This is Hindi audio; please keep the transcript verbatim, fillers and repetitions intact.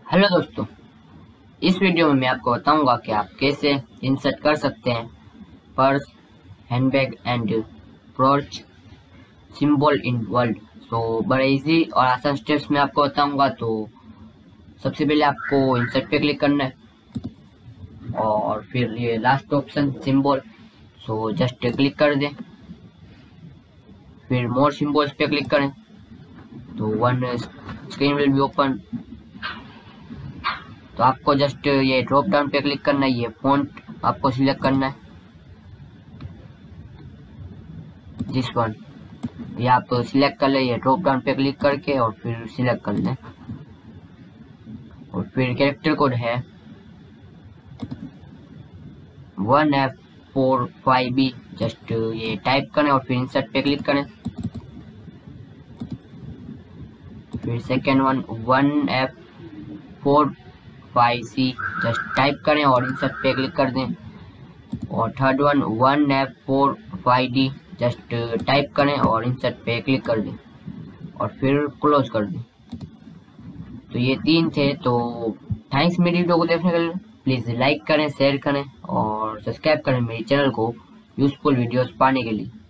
हेलो दोस्तों, इस वीडियो में मैं आपको बताऊंगा कि आप कैसे इंसर्ट कर सकते हैं purse, handbag and perch symbol in world. तो बड़े इजी और आसान स्टेप्स में आपको बताऊंगा। तो सबसे पहले आपको इंसर्ट पे क्लिक करना है और फिर ये last option symbol, so just click कर दें। फिर मोर सिंबल्स पे क्लिक करें तो one screen will be open. तो आपको जस्ट ये ड्रॉप डाउन पे क्लिक करना है, ये फॉन्ट आपको सिलेक्ट करना है, दिस वन। ये आप सिलेक्ट कर ले, ये ड्रॉप डाउन पे क्लिक करके और फिर सिलेक्ट कर लें। और फिर कैरेक्टर कोड है one F four five B, just ये टाइप करें और फिर इंसर्ट पे क्लिक करें। फिर second one one F four five C, just type करें और इंसर्ट पे क्लिक कर दें। और third one one F four five D, just type करें और इंसर्ट पे क्लिक कर दें और फिर क्लोज कर दें। तो ये तीन थे। तो थैंक्स मेरी वीडियो को देखने के लिए। प्लीज़ लाइक करें, शेयर करें और सब्सक्राइब करें मेरे चैनल को यूजफुल वीडियोस पाने के लिए।